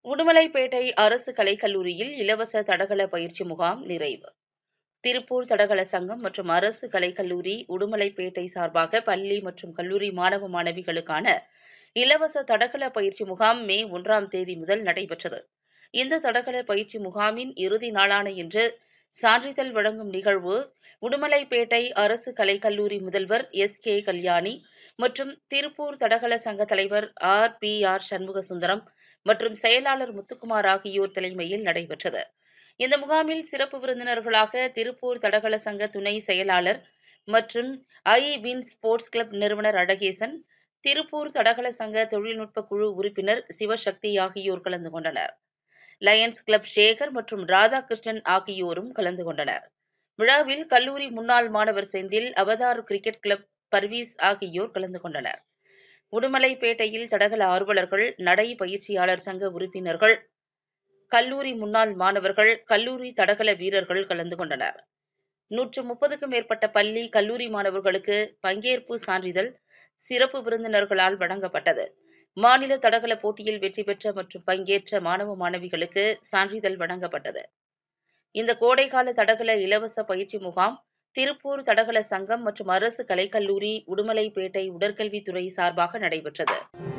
உடுமலைப்பேட்டை அரசு கலைக்கல்லூரியில் இலவச தடகள பயிற்சி முகாம் நிறைவு. திருப்பூர் தடகள சங்கம் மற்றும் அரசு கலைக்கல்லூரி உடுமலைப்பேட்டை சார்பாக பள்ளி மற்றும் கல்லூரி மாணவ மாணவிகளுக்கான இலவச தடகள பயிற்சி முகாம் மே 1ஆம் தேதி முதல் நடைபெற்றது. இந்த தடகள பயிற்சி முகாமின் இறுதி நாளான இன்று சான்றிதழ் வழங்கும் நிகழ்வு உடுமலைப்பேட்டை அரசு கலைக்கல்லூரி முதல்வர் கே கல்யாணி மற்றும் திருப்பூர் தடகள சங்க தலைவர் ஆர் சண்முகசுந்தரம் மற்றும் செயலாளர் முத்துக்குமார் ஆகியோர் தலைமையில் நடைபெற்றது. இந்த முகாமில் சிறப்பு விருந்தினர்களாக திருப்பூர் தடகள சங்க துணை செயலாளர் மற்றும் வின் ஸ்போர்ட்ஸ் கிளப் நிறுவனர் அழகேசன், திருப்பூர் தடகள சங்க தொழில்நுட்ப குழு உறுப்பினர் சிவசக்தி ஆகியோர் கலந்து கொண்டனர். லயன்ஸ் கிளப் சேகர் மற்றும் ராதாகிருஷ்ணன் ஆகியோரும் கலந்து கொண்டனர். விழாவில் கல்லூரி முன்னாள் மாணவர் Senthil, avatar cricket club Parvez ஆகியோர் கலந்து கொண்டனர். உடுமலைப்பேட்டையில் தடகள ஆர்வலர்கள், நடை பயிற்சியாளர் சங்க உறுப்பினர்கள், கல்லூரி முன்னாள் மாணவர்கள், கல்லூரி தடகள வீரர்கள் கலந்து கொண்டனர். 130க்கும் மேற்பட்ட பள்ளி, கல்லூரி மாணவர்களுக்கு பங்கேற்பு சான்றிதழ் சிறப்பு விருந்தினர்களால் வழங்கப்பட்டது. மாநில தடகள போட்டியில் வெற்றி பெற்ற மற்றும் பங்கேற்ற மாணவ மாணவிகளுக்கு சான்றிதழ் வழங்கப்பட்டது. இந்த கோடைகால தடகள இலவச பயிற்சி முகாம் திருப்பூர் தடகள சங்கம் மற்றும் அரசு கலைக்கல்லூரி உடுமலைப்பேட்டை உடற்கல்வித்துறை சார்பாக நடைபெற்றது.